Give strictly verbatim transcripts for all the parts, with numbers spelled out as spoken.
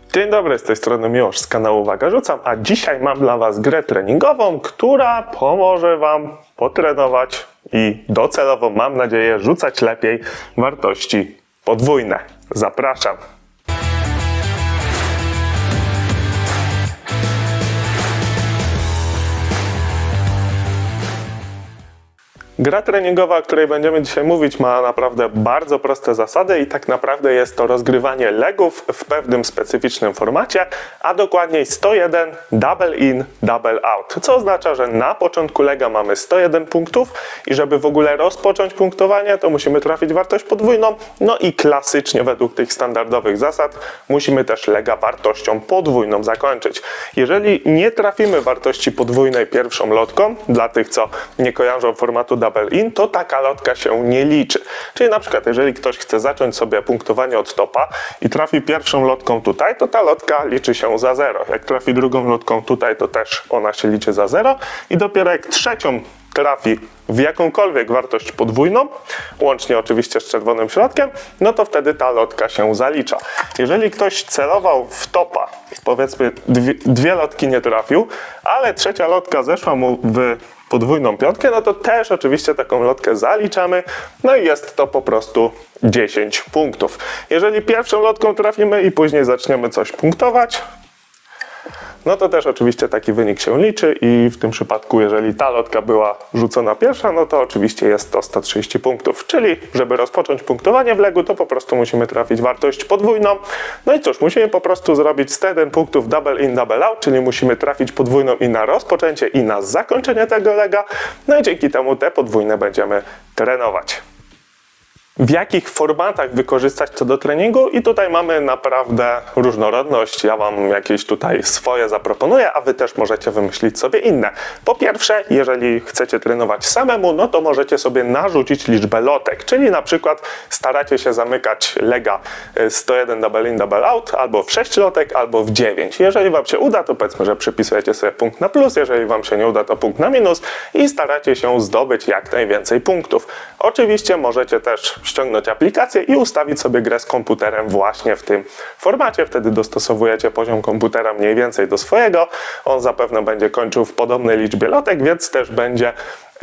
Dzień dobry, z tej strony Miłosz z kanału Uwaga Rzucam, a dzisiaj mam dla Was grę treningową, która pomoże Wam potrenować i docelowo, mam nadzieję, rzucać lepiej wartości podwójne. Zapraszam! Gra treningowa, o której będziemy dzisiaj mówić, ma naprawdę bardzo proste zasady i tak naprawdę jest to rozgrywanie legów w pewnym specyficznym formacie, a dokładniej sto jeden double in, double out, co oznacza, że na początku lega mamy sto jeden punktów i żeby w ogóle rozpocząć punktowanie, to musimy trafić wartość podwójną, no i klasycznie według tych standardowych zasad musimy też lega wartością podwójną zakończyć. Jeżeli nie trafimy wartości podwójnej pierwszą lotką, dla tych, co nie kojarzą formatu double in, to taka lotka się nie liczy. Czyli na przykład, jeżeli ktoś chce zacząć sobie punktowanie od topa i trafi pierwszą lotką tutaj, to ta lotka liczy się za zero. Jak trafi drugą lotką tutaj, to też ona się liczy za zero i dopiero jak trzecią trafi w jakąkolwiek wartość podwójną, łącznie oczywiście z czerwonym środkiem, no to wtedy ta lotka się zalicza. Jeżeli ktoś celował w topa, powiedzmy dwie, dwie lotki nie trafił, ale trzecia lotka zeszła mu w podwójną piątkę, no to też oczywiście taką lotkę zaliczamy, no i jest to po prostu dziesięć punktów. Jeżeli pierwszą lotką trafimy i później zaczniemy coś punktować, no to też oczywiście taki wynik się liczy i w tym przypadku, jeżeli ta lotka była rzucona pierwsza, no to oczywiście jest to sto trzydzieści punktów, czyli żeby rozpocząć punktowanie w legu, to po prostu musimy trafić wartość podwójną. No i cóż, musimy po prostu zrobić sto jeden punktów double in, double out, czyli musimy trafić podwójną i na rozpoczęcie, i na zakończenie tego lega, no i dzięki temu te podwójne będziemy trenować. W jakich formatach wykorzystać to do treningu? I tutaj mamy naprawdę różnorodność. Ja Wam jakieś tutaj swoje zaproponuję, a Wy też możecie wymyślić sobie inne. Po pierwsze, jeżeli chcecie trenować samemu, no to możecie sobie narzucić liczbę lotek, czyli na przykład staracie się zamykać lega sto jeden double in, double out albo w sześć lotek, albo w dziewięć. Jeżeli Wam się uda, to powiedzmy, że przypisujecie sobie punkt na plus, jeżeli Wam się nie uda, to punkt na minus i staracie się zdobyć jak najwięcej punktów. Oczywiście możecie też ściągnąć aplikację i ustawić sobie grę z komputerem właśnie w tym formacie. Wtedy dostosowujecie poziom komputera mniej więcej do swojego. On zapewne będzie kończył w podobnej liczbie lotek, więc też będzie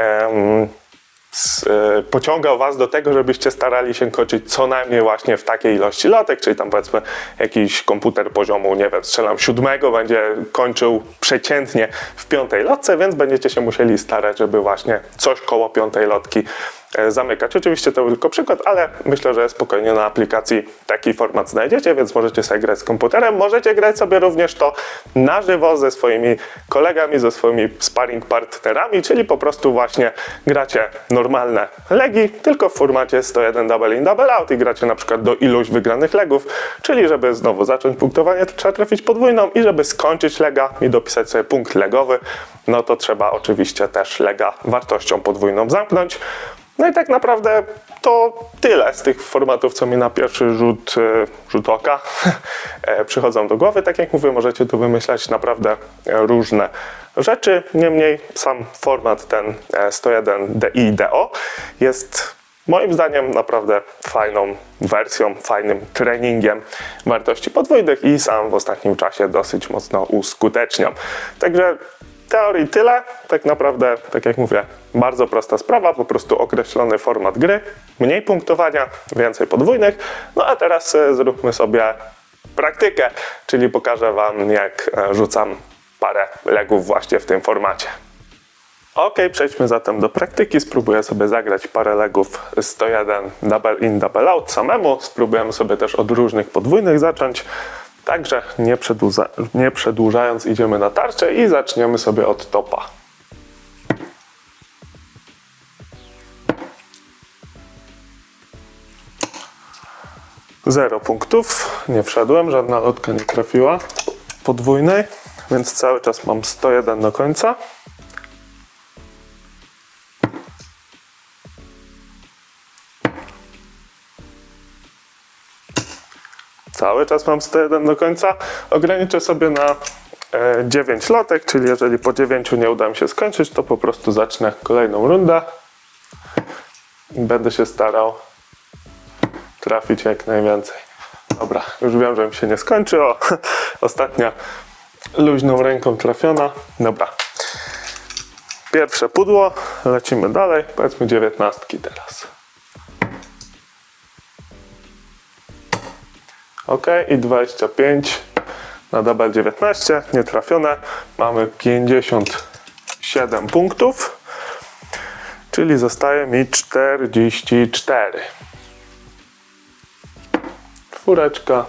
em, s, e, pociągał Was do tego, żebyście starali się kończyć co najmniej właśnie w takiej ilości lotek, czyli tam powiedzmy jakiś komputer poziomu, nie wiem, strzelam siódmego, będzie kończył przeciętnie w piątej lotce, więc będziecie się musieli starać, żeby właśnie coś koło piątej lotki zamykać. Oczywiście to był tylko przykład, ale myślę, że spokojnie na aplikacji taki format znajdziecie, więc możecie sobie grać z komputerem. Możecie grać sobie również to na żywo ze swoimi kolegami, ze swoimi sparring partnerami, czyli po prostu właśnie gracie normalne legi, tylko w formacie sto jeden double in, double out i gracie na przykład do iluś wygranych legów, czyli żeby znowu zacząć punktowanie, to trzeba trafić podwójną i żeby skończyć lega i dopisać sobie punkt legowy, no to trzeba oczywiście też lega wartością podwójną zamknąć. No i tak naprawdę to tyle z tych formatów, co mi na pierwszy rzut, rzut oka przychodzą do głowy. Tak jak mówię, możecie tu wymyślać naprawdę różne rzeczy. Niemniej sam format ten sto jeden D I D O jest moim zdaniem naprawdę fajną wersją, fajnym treningiem wartości podwójnych i sam w ostatnim czasie dosyć mocno uskuteczniam. Także w teorii tyle, tak naprawdę, tak jak mówię, bardzo prosta sprawa, po prostu określony format gry, mniej punktowania, więcej podwójnych. No a teraz zróbmy sobie praktykę, czyli pokażę Wam, jak rzucam parę legów właśnie w tym formacie. Ok, przejdźmy zatem do praktyki. Spróbuję sobie zagrać parę legów sto jeden double in, double out samemu. Spróbujemy sobie też od różnych podwójnych zacząć. Także nie, przedłuża, nie przedłużając, idziemy na tarczę i zaczniemy sobie od topa. Zero punktów, nie wszedłem, żadna lotka nie trafiła podwójnej, więc cały czas mam sto jeden do końca. Cały czas mam sto jeden do końca. Ograniczę sobie na dziewięć lotek, czyli jeżeli po dziewięciu nie uda mi się skończyć, to po prostu zacznę kolejną rundę i będę się starał trafić jak najwięcej. Dobra, już wiem, że mi się nie skończy. O, ostatnia luźną ręką trafiona. Dobra. Pierwsze pudło, lecimy dalej. Powiedzmy dziewiętnastki teraz. Ok, i dwadzieścia pięć na double dziewiętnaście, nietrafione. Mamy pięćdziesiąt siedem punktów, czyli zostaje mi czterdzieści cztery. Czwóreczka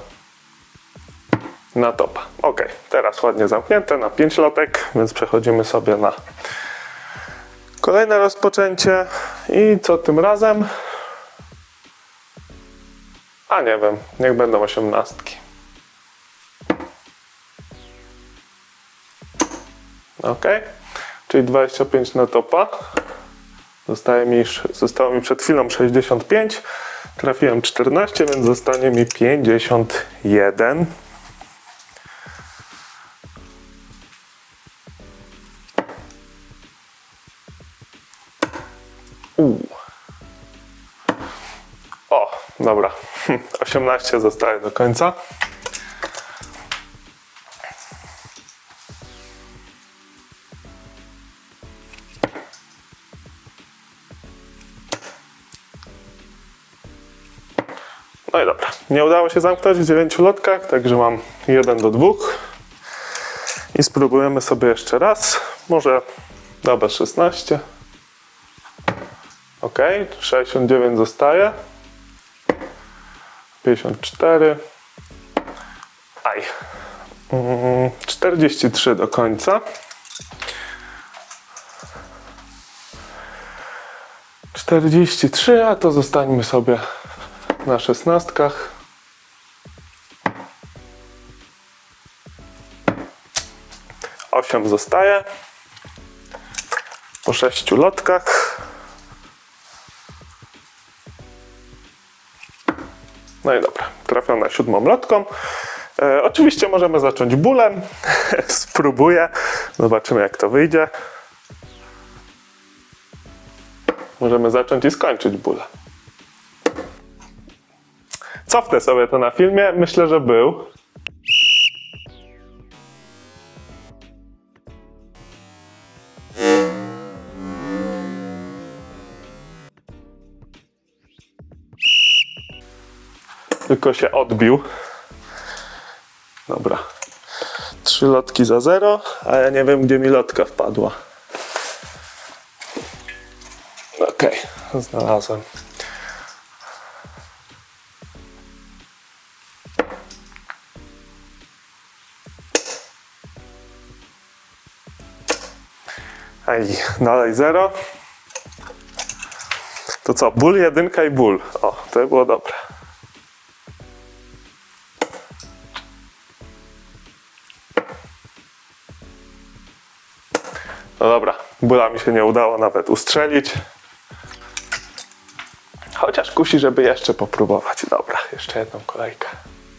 na topa. Ok, teraz ładnie zamknięte na pięć lotek, więc przechodzimy sobie na kolejne rozpoczęcie. I co tym razem? A nie wiem, niech będą osiemnastki. Ok, czyli dwadzieścia pięć na topa. Zostaje mi, zostało mi przed chwilą sześćdziesiąt pięć. Trafiłem czternaście, więc zostanie mi pięćdziesiąt jeden. U. O, dobra. osiemnaście zostaje do końca. No i dobra. Nie udało się zamknąć w dziewięciu lotkach, także mam jeden do dwóch. I spróbujemy sobie jeszcze raz. Może dobra, szesnaście. Ok, sześćdziesiąt dziewięć zostaje. pięćdziesiąt cztery. Aj. czterdzieści trzy do końca. czterdzieści trzy, a to zostańmy sobie na szesnastkach. osiem zostaje. Po sześciu lotkach. No i dobra, trafiona siódmą lotką. E, oczywiście możemy zacząć bólem. Spróbuję. Zobaczymy, jak to wyjdzie. Możemy zacząć i skończyć bólem. Cofnę sobie to na filmie. Myślę, że był. Tylko się odbił. Dobra. Trzy lotki za zero, a ja nie wiem, gdzie mi lotka wpadła. Okej, okay, znalazłem. Aj, dalej zero. To co? Ból, jedynka i ból. O, to było dobre. No dobra, bóla mi się nie udało nawet ustrzelić. Chociaż kusi, żeby jeszcze popróbować. Dobra, jeszcze jedną kolejkę.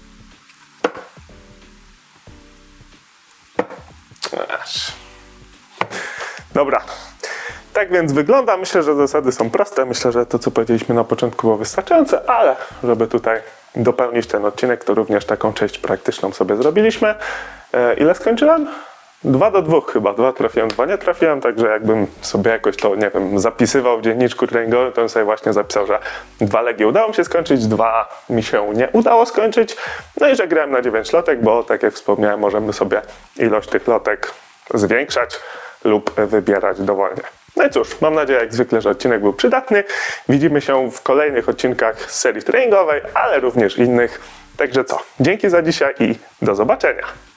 Aż. Dobra. Tak więc wygląda. Myślę, że zasady są proste. Myślę, że to, co powiedzieliśmy na początku, było wystarczające, ale żeby tutaj dopełnić ten odcinek, to również taką część praktyczną sobie zrobiliśmy. E, ile skończyłem? Dwa do dwóch chyba. Dwa trafiłem, dwa nie trafiłem, także jakbym sobie jakoś to, nie wiem, zapisywał w dzienniczku treningowym, to bym sobie właśnie zapisał, że dwa legi udało mi się skończyć, dwa mi się nie udało skończyć. No i że grałem na dziewięć lotek, bo tak jak wspomniałem, możemy sobie ilość tych lotek zwiększać lub wybierać dowolnie. No i cóż, mam nadzieję jak zwykle, że odcinek był przydatny. Widzimy się w kolejnych odcinkach z serii treningowej, ale również innych. Także co, dzięki za dzisiaj i do zobaczenia.